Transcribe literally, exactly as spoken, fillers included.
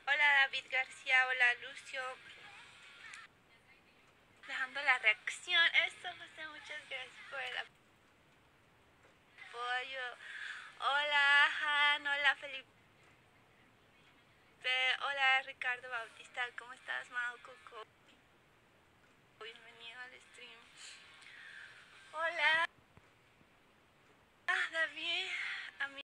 Hola David García, hola Lucio. Dejando la reacción. Eso, José, muchas gracias por el apoyo. Hola Han, hola Felipe. Hola Ricardo Bautista, ¿cómo estás, Mau Coco?